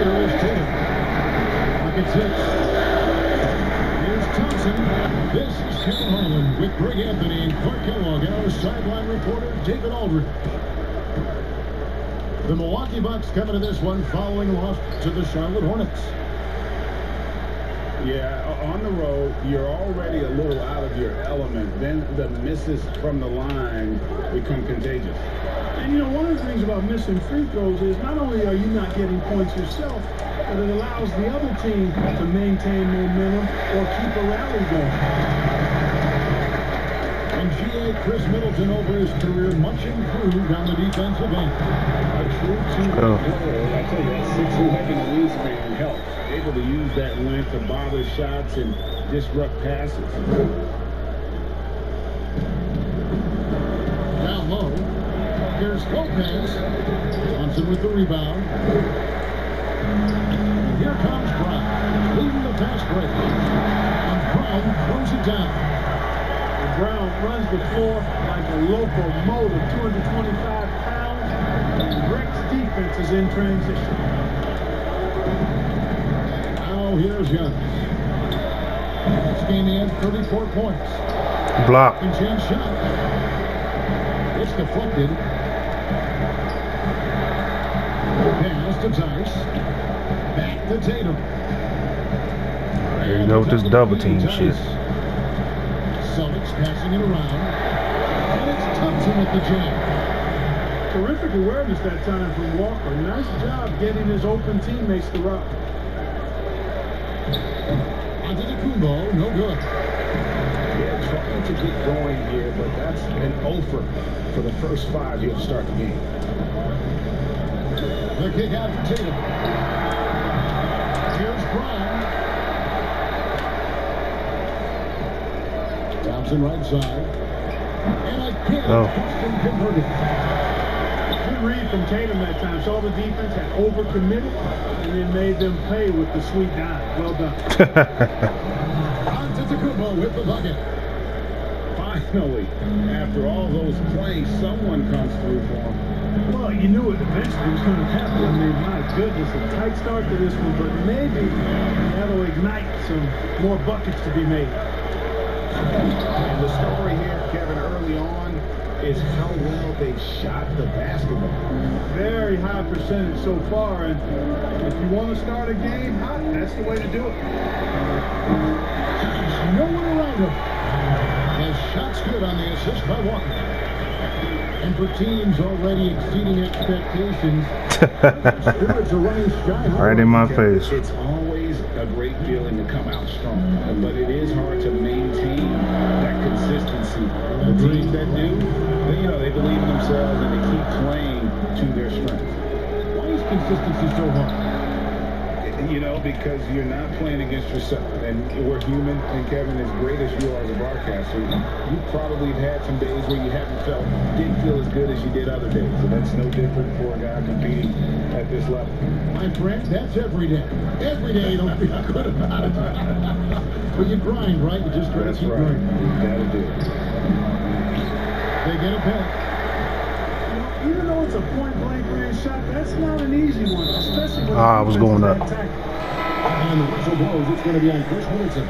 Here is Tatum. Pocket 6. Here's Thompson. This is Kevin Harlan with Greg Anthony and Clark Kellogg and our sideline reporter David Aldridge. The Milwaukee Bucks coming to this one following a loss to the Charlotte Hornets. Yeah, on the road, you're already a little out of your element. Then the misses from the line become contagious. And, you know, one of the things about missing free throws is not only are you not getting points yourself, but it allows the other team to maintain momentum or keep a rally going. And GA Chris Middleton over his career much improved on the defensive end. A true two-way player, I tell you, that 6'11" wingspan helps. Able to use that length to bother shots and disrupt passes. Down low. Here's Lopez. Thompson with the rebound. And here comes Brown, leading the fast break. And Brown throws it down. And Brown runs the floor like a locomotive, 225 pounds. And Greg's defense is in transition. Now here's Giannis. This game he has 34 points. Block. And chance shot. It's deflected. Pass to Tice. Back to Tatum. Here you go with this double team shit. Celtics passing it around. And it's Thompson with the jam. Terrific awareness that time from Walker. Nice job getting his open teammates the route. Antetokounmpo, no good. Yeah, trying to get going here, but that's an offer for the first 5 here to start the game. The kick out to Tatum. Here's Brown. Thompson right side. And again, converted. Good read from Tatum that time. Saw the defense, had overcommitted, and then made them pay with the sweet dime. Well done. Antetokounmpo with the bucket. Finally, after all those plays, someone comes through for him. Well, you knew it eventually was going to happen. I mean, my goodness, a tight start to this one, but maybe that'll ignite some more buckets to be made. And the story here, Kevin, early on, is how well they shot the basketball. Very high percentage so far, and if you want to start a game hot, that's the way to do it. No one around him. His shot's good on the assist by Walker. And for teams already exceeding expectations, spirits are running sky high. Right in my face. It's always a great feeling to come out strong, but it is hard to maintain that consistency. The teams that do, you know, they believe in themselves and they keep playing to their strengths. Why is consistency so hard? You know, because you're not playing against yourself, and we're human. And Kevin, as great as you are as a broadcaster, you probably have had some days where you didn't feel as good as you did other days. So that's no different for a guy competing at this level. My friend, that's every day. Every day you don't feel good about it. But you grind, right? You just try to keep grinding. You gotta do it. They get a pick. Even though it's a point-blank range shot, that's not an easy one, especially when I was going up. And the whistle blows. It's going to be on Chris Middleton.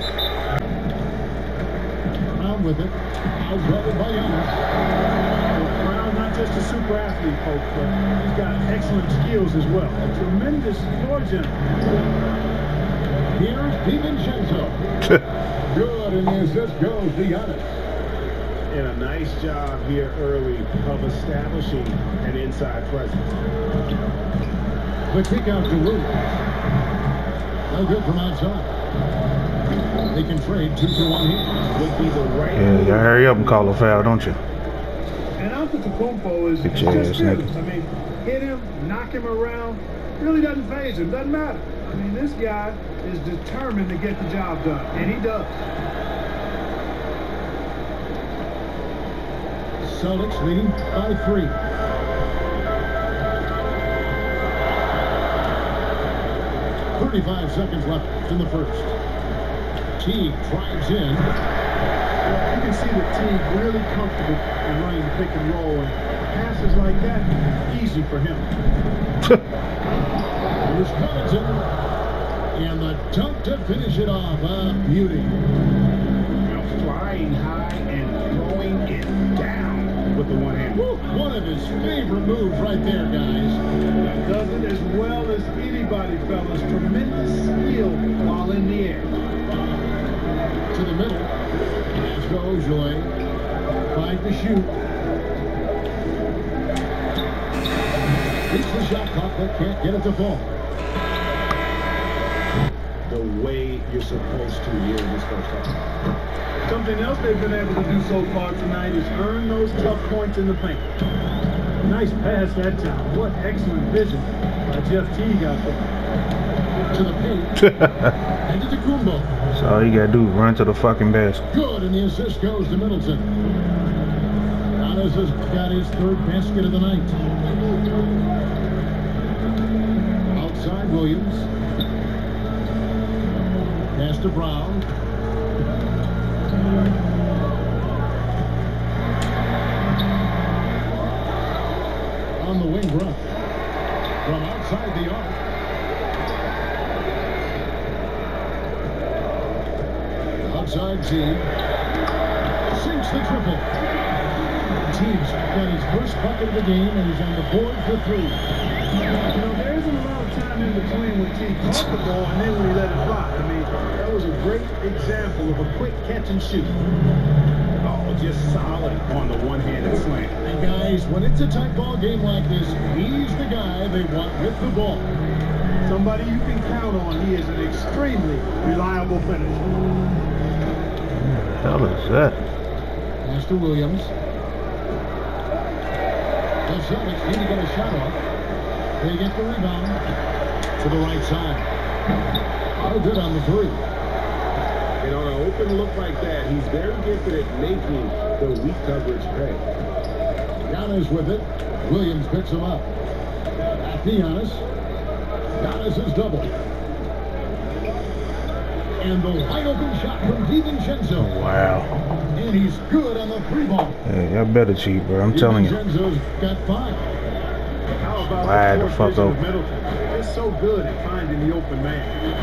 Brown with it. Outguarded by Giannis. Brown, not just a super athlete, folks, but he's got excellent skills as well. A tremendous floor general. Here's DiVincenzo. Good, and the assist goes to Giannis. And a nice job here early of establishing an inside presence. The kick out to Lou. No good from outside. They can trade 2-for-1 here. Would be the right. Yeah, y'all hurry up and call a foul, don't you? And Antetokounmpo is Get your ass, just nigga. fearless. I mean, hit him, knock him around, really doesn't faze him, doesn't matter. I mean, this guy is determined to get the job done, and he does. Celtics leading by 3. .35 seconds left in the first. Teague drives in. You can see that Teague really comfortable in running the pick and roll, and passes like that, easy for him. Here's Connaughton. And the dunk to finish it off. Beauty. Now flying high and throwing it down with the one hand. One of his favorite moves right there, guys. Does it as well as anybody, fellas. Tremendous skill while in the air. To the middle. Let's go, Joy. Find the shoot. Beats the shot clock, but can't get it to fall. The way you're supposed to here in this first half. Something else they've been able to do so far tonight is earn those tough points in the paint. Nice pass that time. What excellent vision by Jeff Teague out there. To the paint. And to Kumbo. So all you gotta do is run to the fucking basket. Good, and the assist goes to Middleton. Giannis has got his third basket of the night. Outside Williams. Pass to Brown. On the wing, Brunt. From outside the arc. Outside Teague. Sinks the triple. Teague's got his first bucket of the game, and he's on the board for 3. You know, there isn't a lot of time in between when Teague caught the ball and then when he let it fly. I mean, that was a great example of a quick catch and shoot. Oh, just solid on the one-handed slant. And guys, when it's a tight ball game like this, he's the guy they want with the ball. Somebody you can count on. He is an extremely reliable finisher. What the hell is that? Pass to Williams. The Celtics need to get a shot off. They get the rebound to the right side. No good on the 3. And on an open look like that, he's very gifted at making the weak coverage pay. Giannis with it. Williams picks him up. Back to Giannis. Giannis is double. And the wide open shot from DiVincenzo. Wow. And he's good on the 3-ball. Hey, y'all better cheat, bro. I'm telling you. DiVincenzo's got 5. How about Wide the fuck vision of open. Middleton? It's so good at finding the open man.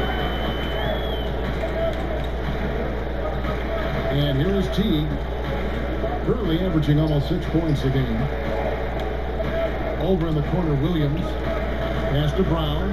And here is Teague, currently averaging almost 6 points a game. Over in the corner, Williams. Pass to Brown.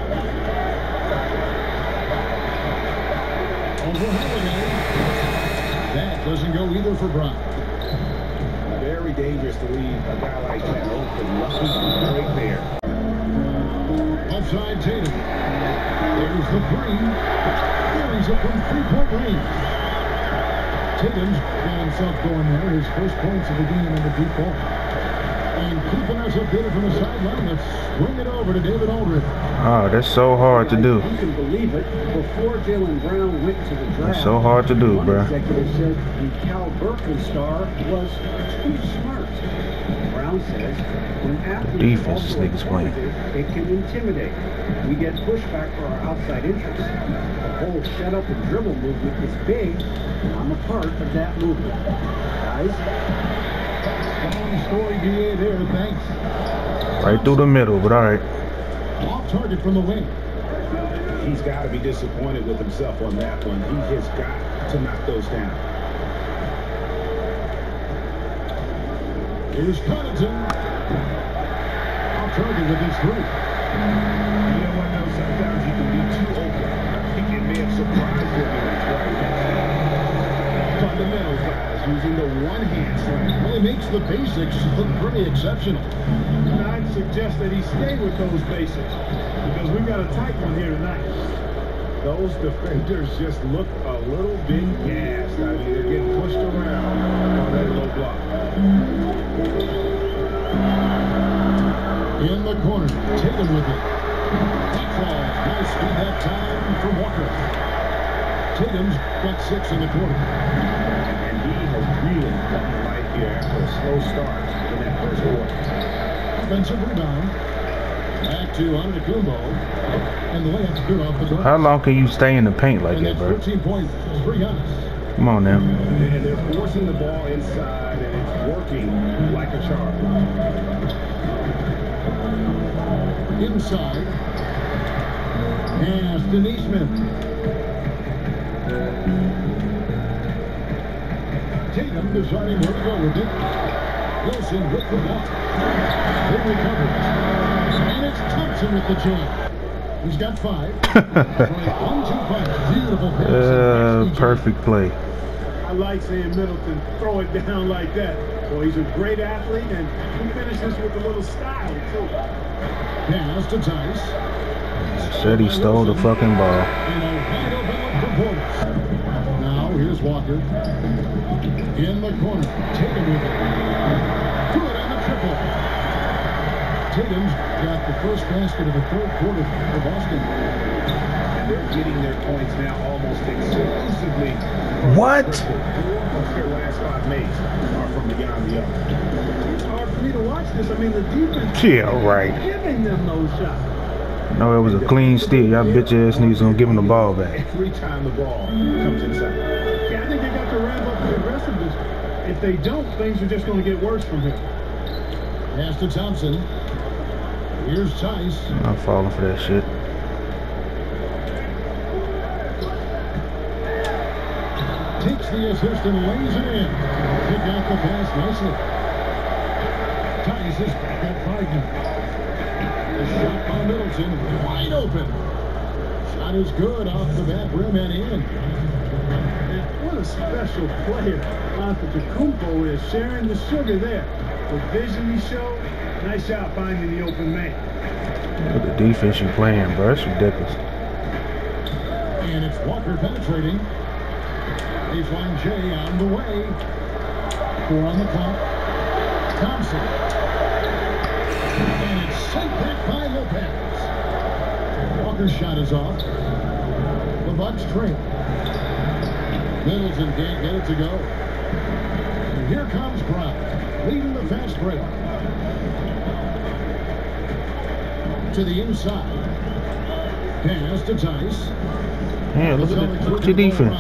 Over Holiday. That doesn't go either for Brown. Very dangerous to leave a guy like that open. Lucky right there. Offside Tatum. There's the 3. Carries it from 3-point range. Tatum's got himself going there. His first points of the game in the deep ball. And keeping us updated from the sideline. Let's swing it over to David Aldridge. Oh, that's so hard to do. You can believe it. Before Jaylen Brown went to the draft, That's so hard to do, one bro. executive said the Cal Berkeley star was too smart. Brown says when athletes Defense also niggas playing. exploited, it can intimidate. We get pushback for our outside interests. The whole shut up and dribble movement is big, and I'm a part of that movement. Guys, Long story DA there. Thanks. Right through the middle, but all right. Off target from the wing. He's got to be disappointed with himself on that one. He has got to knock those down. Here's Connaughton. Off target with his 3. You know what, though? Sometimes you can be too open. I think it may have surprised him. Fundamentals, guys, using the one-hand slam. Well, he makes the basics look pretty exceptional. And I'd suggest that he stay with those basics because we've got a tight one here tonight. Those defenders just look a little bit gassed. I mean, they're getting pushed around on that low block. In the corner, Tatum with it. That falls. Nice speed that time from Walker. Tatum's got 6 in the quarter. And he has really gotten life here after a slow start in that first quarter. Offensive rebound. Back to Antetokounmpo. And the layup's good off the glass. How long can you stay in the paint like And that, that's bro? 13 points for Giannis. Come on now. And they're forcing the ball inside, and it's working like a charm. Inside. Pass to Neesmith. Tatum deciding where to go with it. Wilson with the ball. They recover. And it's Thompson with the jam. He's got 5. 1-2 punch. Beautiful pass. Perfect play. I like seeing Middleton throw it down like that. Well, he's a great athlete, and he finishes with a little style, too. Pass to Tice. Said he stole the fucking ball. And a wide open for Portis. Now, here's Walker. In the corner. Tatum with it. Good on the triple. Tatum's got the first basket of the third quarter for Boston. And they're getting their points now almost exclusively. What? Their last 5 makes are from beyond the arc. It's hard for me to watch this. I mean, the defense Yeah, right. giving them those shots. No, it was a clean steal. Y'all bitch ass niggas gonna give him the ball back. Every time the ball comes inside. Yeah, I think they got to ramp up the aggressiveness. If they don't, things are just going to get worse from here. Pass to Thompson. Here's Tice. I'm falling for that shit. Takes the assist and lays it in. Pick out the pass nicely. Tice is back at 5 now. The shot by Middleton, wide open. Shot is good off the back rim and in. And what a special player Antetokounmpo is, sharing the sugar there. The vision he showed, nice job finding the open man. Look at the defense you playing, bro. That's ridiculous. And it's Walker penetrating. Baseline J on the way. 4 on the clock. Thompson. And it's sent back by Lopez. Walker's shot is off. The Bucks trail. Middleton can't get it to go. And here comes Brown, leading the fast break. To the inside. Pass to Tice. Yeah, look at your defense.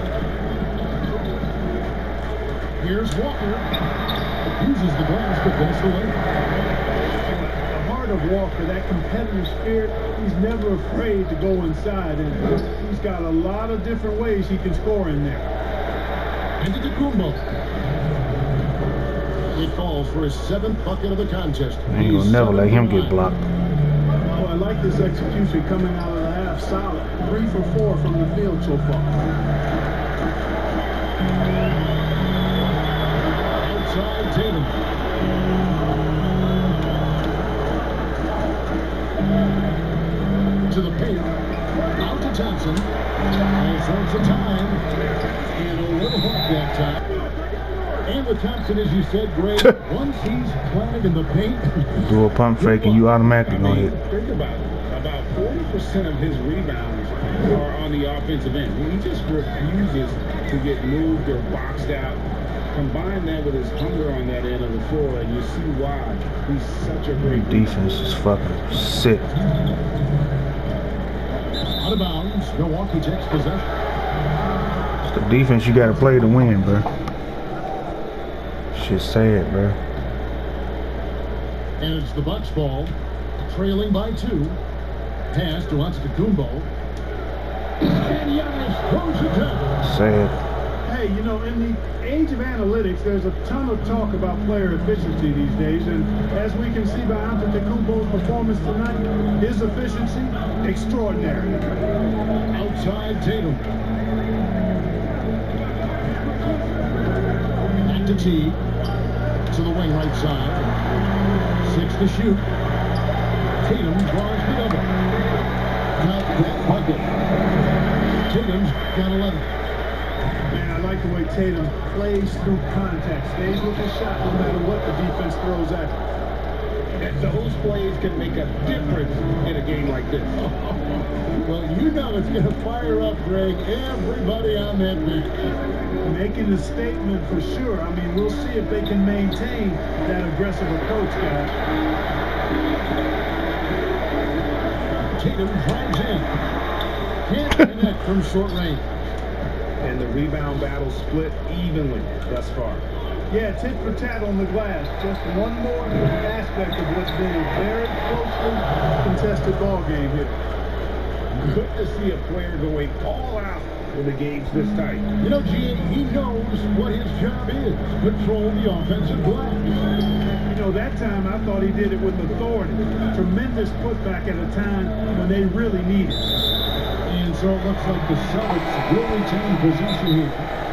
Here's Walker. Uses the glass to finish the way. The heart of Walker, that competitive spirit, he's never afraid to go inside, and he's got a lot of different ways he can score in there. Antetokounmpo. It falls for his 7th bucket of the contest. Ain't gonna never let him get blocked. Oh, I like this execution coming out of the half solid. 3 for 4 from the field so far. Outside Tatum. To the paint. Out to Thompson. All sorts of time. And a little hook that time. And with Thompson, as you said, Greg, once he's planted in the paint. Do a pump fake and you automatically gonna hit. Think about it. About 40% of his rebounds are on the offensive end. He just refuses to get moved or boxed out. Combine that with his hunger on that end of the floor, and you see why he's such a great defense is fucking sick. Out of bounds. Milwaukee takes possession. It's the defense you gotta play to win, bro. Shit's sad, bro. And it's the Bucks ball, trailing by 2. Pass to Antetokounmpo. And Giannis throws it down. Sad. Hey, you know, in the age of analytics, there's a ton of talk about player efficiency these days, and as we can see by Antetokounmpo's performance tonight, his efficiency, extraordinary. Outside Tatum. Back to T. To the wing right side. 6 to shoot. Tatum draws the double. Not that bucket. Tatum's got 11. Man, I like the way Tatum plays through contact, stays with his shot no matter what the defense throws at him. And those plays can make a difference in a game like this. Well, you know it's going to fire up, Greg, everybody on that bench. Making a statement for sure. I mean, we'll see if they can maintain that aggressive approach, guys. Tatum drives in. Can't connect from short range. And the rebound battle split evenly thus far. Yeah, tit for tat on the glass. Just one more aspect of what's been a very closely contested ball game here. Good to see a player going all out when the game's this tight. You know, G, he knows what his job is. Control the offensive glass. You know, that time I thought he did it with authority. Tremendous putback at a time when they really need it. And so it looks like the Celtics will retain possession here.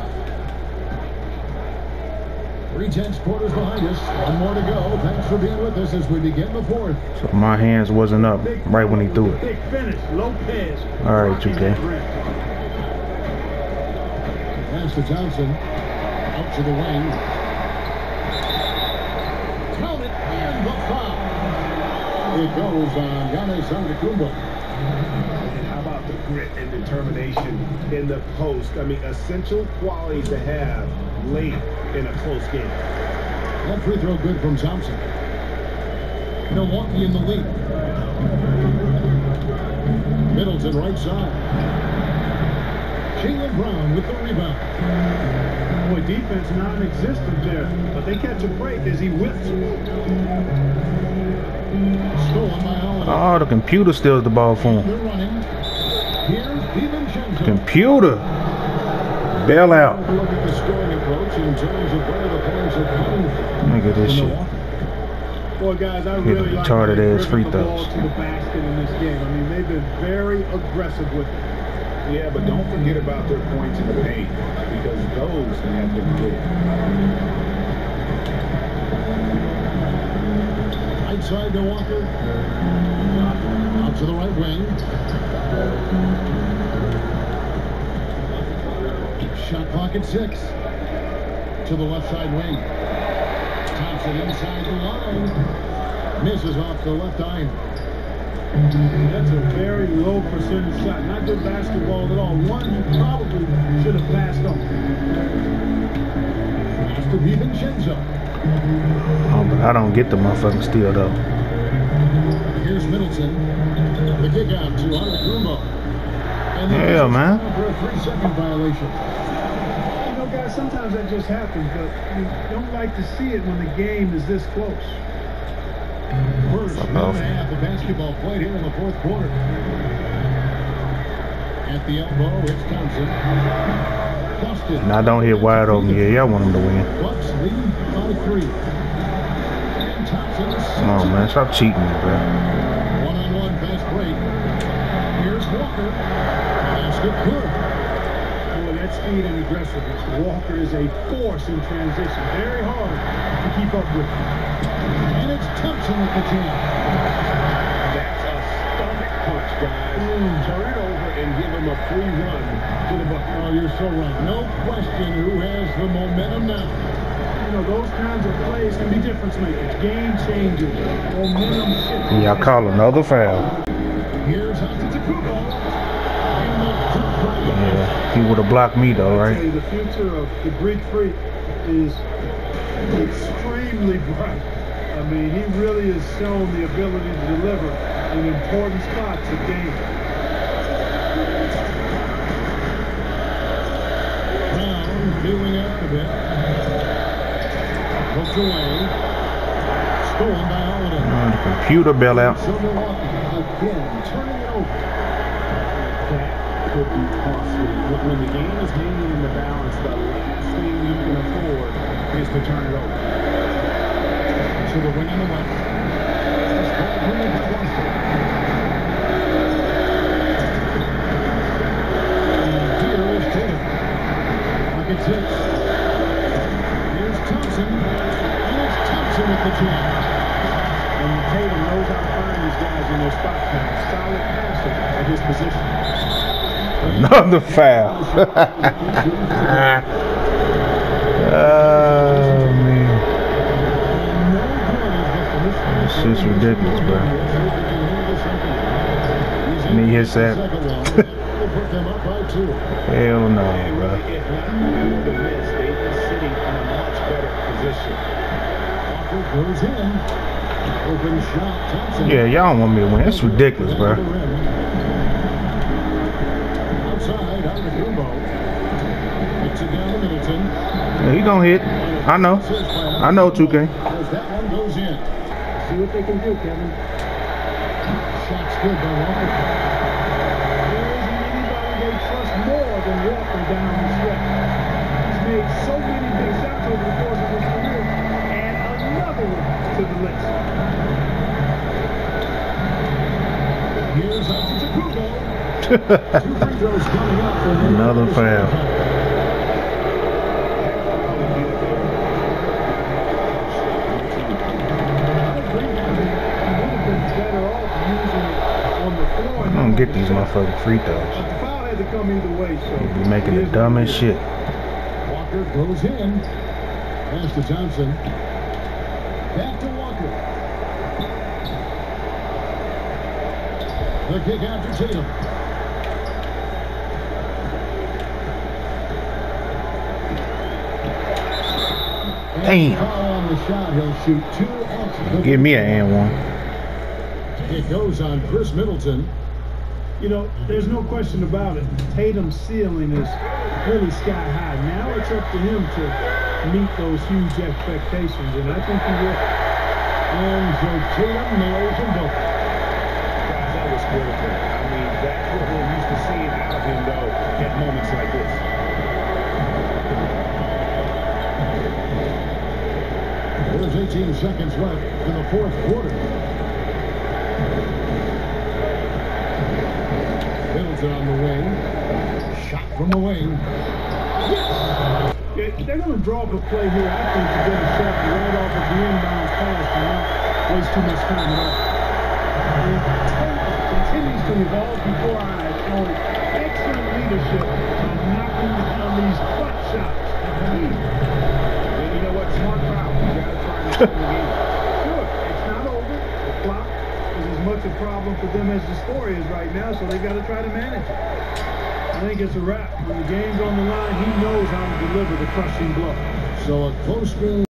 3/10 quarters behind us. One more to go. Thanks for being with us as we begin the fourth. So my hands wasn't up right when he threw it. Big finish. Lopez. All right, 2K. Pass to Thompson. Out to the wing. Count it, and the foul. It goes on Giannis Antetokounmpo. How about the grit and determination in the post? I mean, essential qualities to have late in a close game. That free throw good from Thompson. Milwaukee in the lead. Middleton right side. Jaylen Brown with the rebound. Boy, defense non-existent there, but they catch a break as he whips. Stolen by Holiday. Oh, the computer steals the ball for They're him. running. Here's DiVincenzo. Computer. Bail out. Look at the scoring approach in terms of where the points are coming from. Look at this shit. Boy, guys, I Hit really the like retarded how they ass free driven the ball throws. to the basket in this game. I mean, they've been very aggressive with it. Yeah, but don't forget about their points in the paint, because those have been good. Right side to Walker. Out to the right wing. Shot clock at 6. To the left side wing. Thompson inside the line. Misses off the left eye. That's a very low percentage shot. Not good basketball at all. One you probably should have passed on. Pass to DiVincenzo. Oh, but I don't get the motherfucking steal though. Here's Middleton. The kick out to Antetokounmpo. And Yeah, man. For a 3-second violation. You know, guys, sometimes that just happens, but you don't like to see it when the game is this close. First minute and a half of basketball played here in the fourth quarter. At the elbow, it's Thompson. Busted. Now don't hit wide open. Yeah, y'all want him to win. Bucks lead by 3. And Thompson. Come on, man. Stop cheating me, bro. One-on-one fast break. Here's Walker. Basket good. Boy, that speed and aggressiveness. Walker is a force in transition. Very hard to keep up with. And it's Thompson with the jam. That's a stomach punch, guys. Turn it over and give him a free run to the bucket. Oh, you're so right. No question who has the momentum now. You know, those kinds of plays can be difference makers, game changers, momentum shifters. Y'all call another foul. Here's Antetokounmpo. Yeah, he would have blocked me though, I right? tell you, the future of the Greek Freak is extremely bright. I mean, he really has shown the ability to deliver in important spots of game. Brown feeling up a bit. Poked away. Stolen by Holiday. The computer bail out. So Milwaukee again turning it over. That could be costly. When the game is hanging in the balance, the last thing you can afford is to turn it over. To the wing on the left. This ball really got Boston. And here is Tatum. Pocket 6. Here's Thompson. And it's Thompson with the jam. And Tatum knows how to find these guys in their spot count. Solid passer at his position. Another foul. Oh man, this shit's ridiculous, bro. Me hits that. Hell no, bro. If not the miss, they'd be sitting in a much better position. Walker goes in. Open shot. Thompson. Yeah, y'all don't want me to win. It's ridiculous, bro. Outside, Antetokounmpo. Kicks it down to Middleton. Yeah, he gonna hit. I know. I know, 2K. As that one goes in. See what they can do, Kevin. Shot's good by Walker. Two free throws coming up for him. Another foul. I don't get these motherfucking free throws. The foul had to come either way, so You're making the dumbest shit. Walker goes in. Pass to Thompson. Back to Walker. The kick out to Tatum. Damn. Foul on the shot. He'll shoot 2 extra. Give me an and one. It goes on Chris Middleton. you know, there's no question about it. Tatum's ceiling is really sky high. Now it's up to him to meet those huge expectations, and I think he will. And so Tatum nails them both. Guys, that was critical. I mean, that's what we're used to seeing out of him, though, at moments like this. There's 18 seconds left in the fourth quarter. Middleton on the wing. Shot from the wing. Yeah, they're going to draw up a play here, I think, to get a shot right off of the inbound pass and not waste too much time at all. Tatum continues to evolve before our eyes, showing excellent leadership on knocking down these butt shots. And you know what? Smart foul. You got to try to win the game. Sure, it's not over. The clock is as much a problem for them as the score is right now, so they got to try to manage it. I think it's a wrap. When the game's on the line, he knows how to deliver the crushing blow. So a close game.